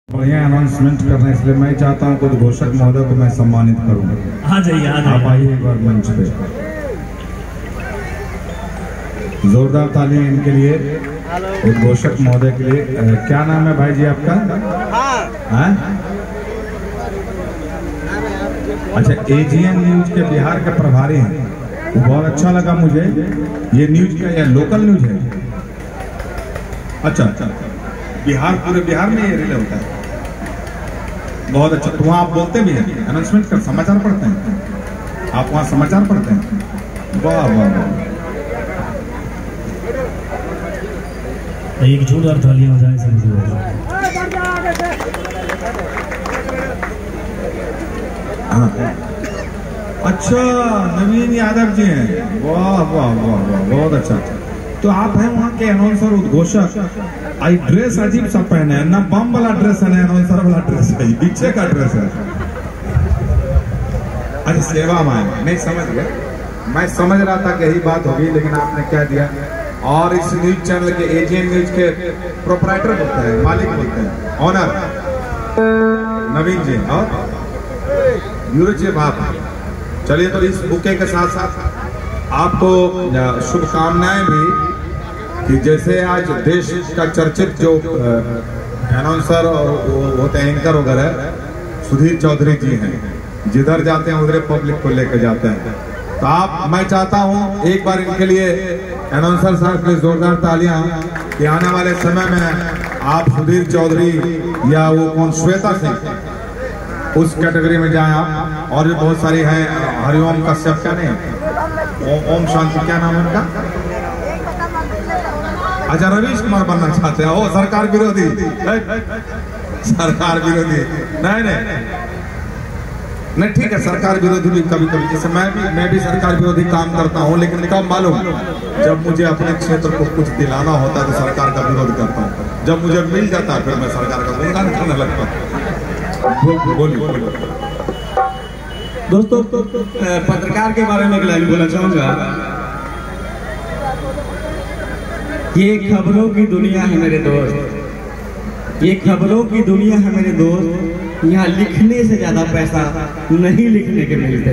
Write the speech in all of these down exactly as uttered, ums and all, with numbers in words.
बढ़िया अनाउंसमेंट करना, इसलिए मैं चाहता हूँ कुछ घोषक महोदय को मैं सम्मानित करूँ। हाँ जाइए, आप आइए एक बार मंच पे। जोरदार ताली इनके लिए, उद्घोषक महोदय के लिए। क्या नाम है भाई जी आपका? हाँ? अच्छा, एजीएन न्यूज के बिहार के प्रभारी हैं। बहुत अच्छा लगा मुझे। ये न्यूज का या लोकल न्यूज है? अच्छा अच्छा, बिहार, पूरे बिहार में ये रिले होता है। बहुत अच्छा। तो वहाँ आप बोलते भी हैं, अनाउंसमेंट कर, समाचार पढ़ते हैं आप? वहाँ समाचार पढ़ते हैं? वाह वाह वाह। एक जोरदार ताली हो जाए समझिए। हाँ, अच्छा, नवीन यादव जी हैं। वाह वाह वाह वाह, बहुत अच्छा। तो आप हैं वहाँ के अनाउंसर, उद्घोषक। आई ड्रेस अजीब सा पहने हैं, ना बम वाला ड्रेस है ना अनाउंसर वाला ड्रेस है, पीछे का ड्रेस है। अरे सेवा में नहीं समझ गया, मैं समझ रहा था कि यही बात होगी, लेकिन आपने क्या दिया। और इस न्यूज चैनल के एजीएन न्यूज के प्रोपराइटर बोलते हैं, मालिक बोलते हैं, ऑनर नवीन जी और ब्यूरो चीफ आप। चलिए, तो इस बुके के साथ साथ आपको शुभकामनाएं भी कि जैसे आज देश का चर्चित जो अनाउंसर होते हैं, एंकर वगैरह, सुधीर चौधरी जी हैं, जिधर जाते हैं उधर पब्लिक को लेकर जाते हैं। तो आप, मैं चाहता हूं एक बार इनके लिए अनाउंसर साहब के जोरदार तालियां कि आने वाले समय में आप सुधीर चौधरी या वो कौन, श्वेता सिंह, उस कैटेगरी में जाएं आप। और भी बहुत सारी हैं, हरिओम कश्यप, क्या नहीं, ओम शांति, क्या नाम है उनका? अच्छा, रवीश कुमार बनना चाहते हैं? ओ सरकार विरोधी, सरकार विरोधी। नहीं नहीं नहीं, ठीक है, सरकार विरोधी भी कभी कभी, जैसे मैं भी मैं भी सरकार विरोधी काम करता हूँ, लेकिन कब मालूम, जब मुझे अपने क्षेत्र को कुछ दिलाना होता है तो सरकार का विरोध करता हूँ। जब मुझे मिल जाता है फिर मैं सरकार का गुणगान करने लगता हूँ। बोलिए दोस्तों, पत्रकार के बारे में एक लाइन बोलना चाहूंगा। ये खबरों की दुनिया है मेरे दोस्त, ये खबरों की दुनिया है मेरे दोस्त। यहाँ लिखने से ज्यादा पैसा नहीं लिखने के मिलते।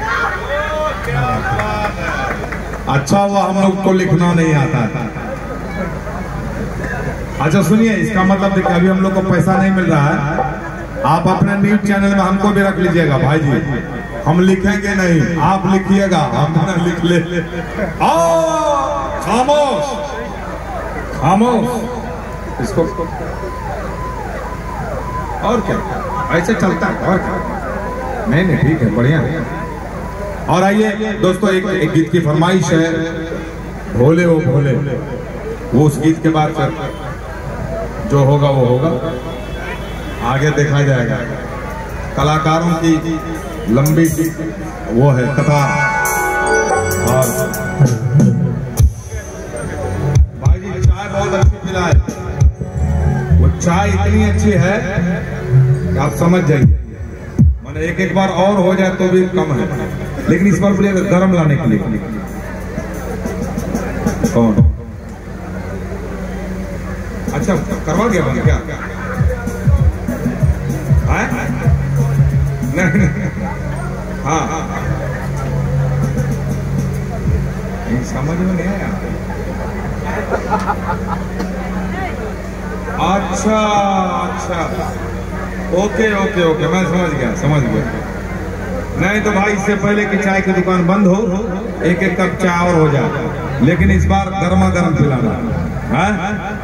अच्छा, वो हम लोग को लिखना नहीं आता था। अच्छा सुनिए, इसका मतलब देखिए, अभी हम लोग को पैसा नहीं मिल रहा है। आप अपने न्यूज चैनल में हमको भी रख लीजिएगा भाई जी। हम लिखेंगे नहीं, आप लिखिएगा, हम ना लिख ले। खामोश खामोश, इसको और क्या, ऐसे चलता है और क्या? नहीं नहीं, ठीक है, बढ़िया। और आइए दोस्तों, एक, एक गीत की फरमाइश है, भोले वो भोले। वो उस गीत के बाद जो होगा वो होगा, आगे देखा जाएगा। कलाकारों की लंबी वो है कतार। और भाई जी, चाय बहुत अच्छी पिलाए। वो चाय इतनी अच्छी है कि आप समझ जाइए, मैंने एक एक बार और हो जाए तो भी कम है, लेकिन इस बार बोलिए गर्म लाने के लिए। कौन? अच्छा, करवा दिया बंद क्या? नहीं नहीं, हाँ हाँ, समझ में नहीं आया। अच्छा अच्छा, ओके ओके ओके, मैं समझ गया समझ गया। नहीं तो भाई, इससे पहले कि चाय की दुकान बंद हो, एक एक कप चाय और हो जाए, लेकिन इस बार गर्मा गर्म पिलाना है।